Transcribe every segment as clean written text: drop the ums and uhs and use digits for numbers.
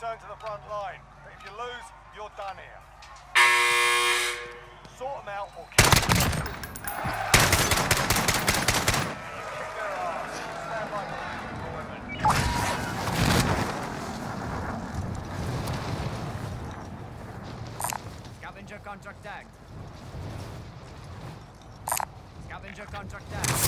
return to the front line. But if you lose, you're done here. Sort them out or kill them. Kick their ass. Stand by for women. Scavenger contract tagged. Scavenger contract tagged.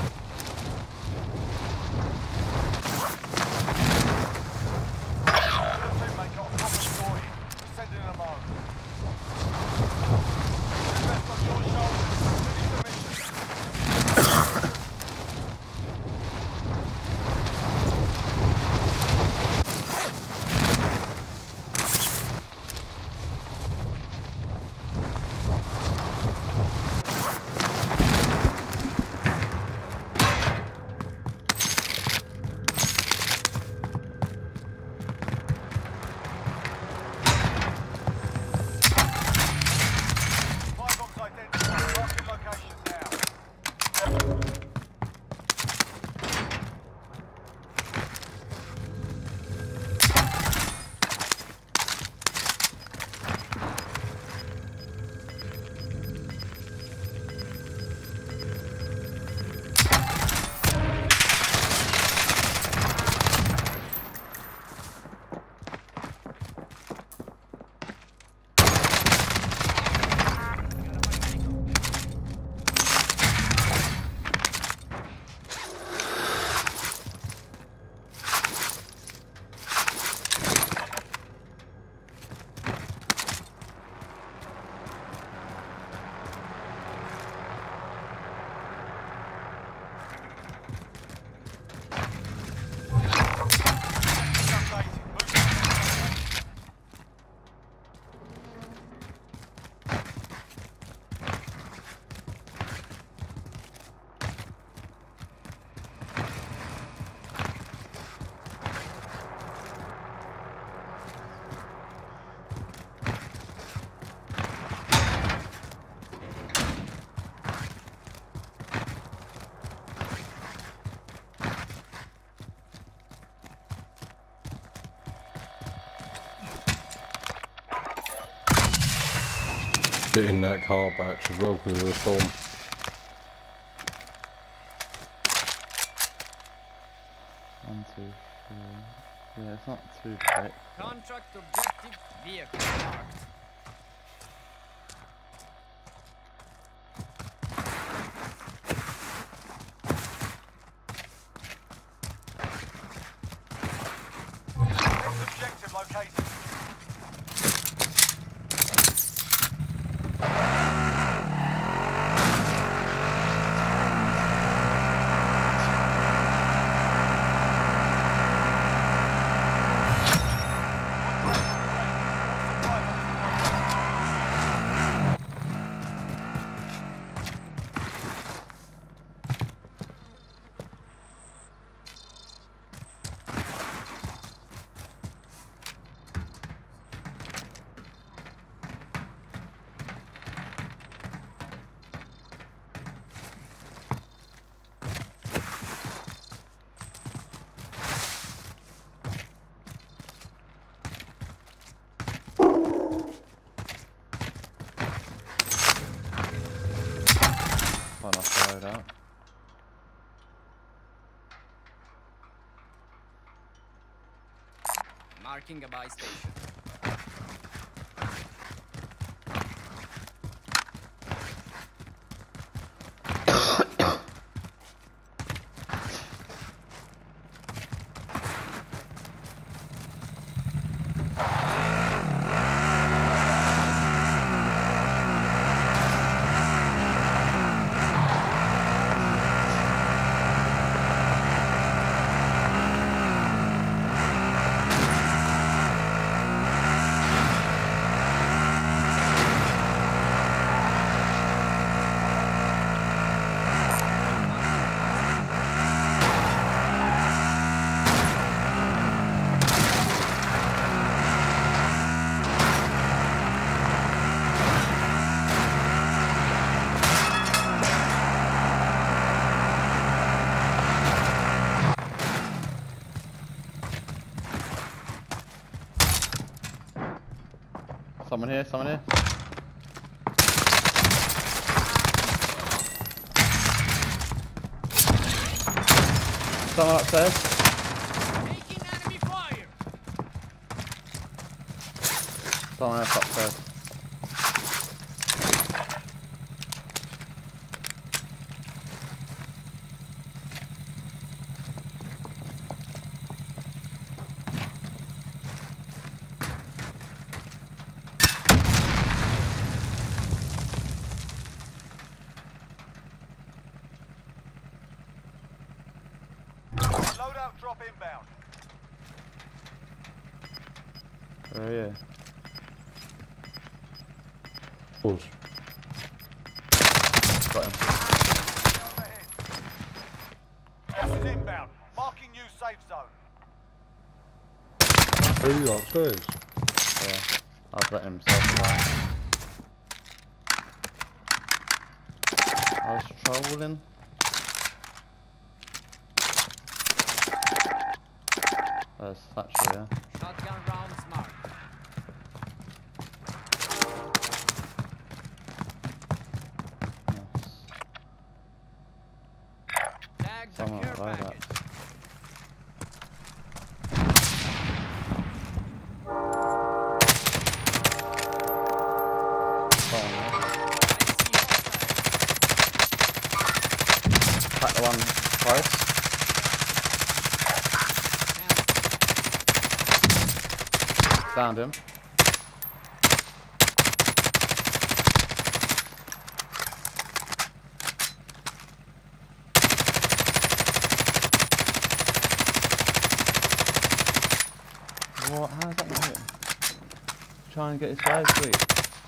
Getting that car back as well because of the storm. 1, 2, 3. Yeah, it's not too quick. Contract objective vehicle marked. Objective located. I'll throw it out. Marking a buy station. Someone here, someone here. Someone upstairs. Taking enemy fire. Someone else upstairs. Loadout drop inbound. Oh yeah. Pause. Got him. Gas is inbound. Marking new safe zone. Who are you upstairs? Yeah. I've let him self-fire. I was trolling. There's Thatcher, yeah. Shotgun rounds marked. Nice. Tag the Someone care like that. package. Someone there. I see hostile. Crack the one close. Found him. What? How is that not hit? Try and get his guys, sweet.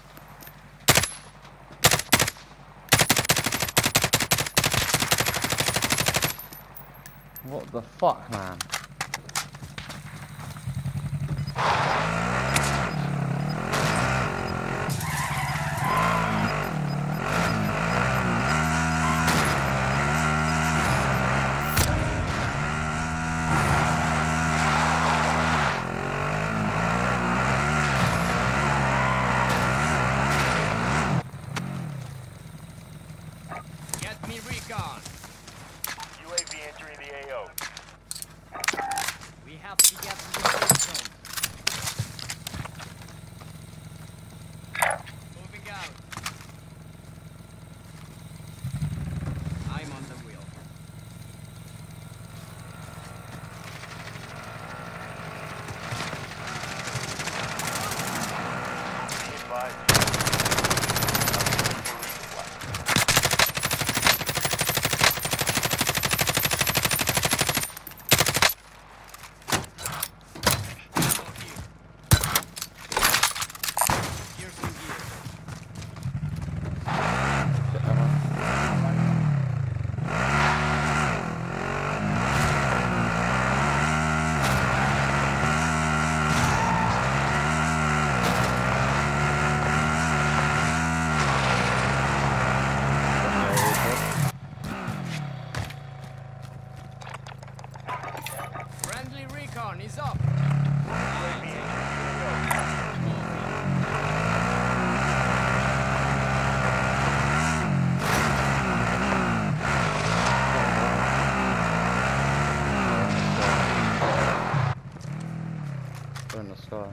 What the fuck, man? Get me recon. UAV entering the AO. We have to get to the safe zone. Moving out. I'm on the wheel. Be advised. Piercing gear. Get that one. Friendly recon is up. UAV entering the AO. They're in the sky.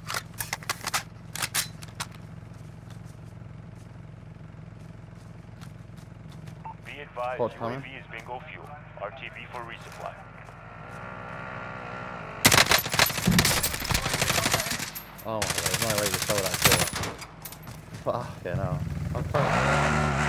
Be advised. Squad coming. UAV is bingo fuel. RTB for resupply. Oh my god, there's no way to sell that shit. Fuck, yeah, no.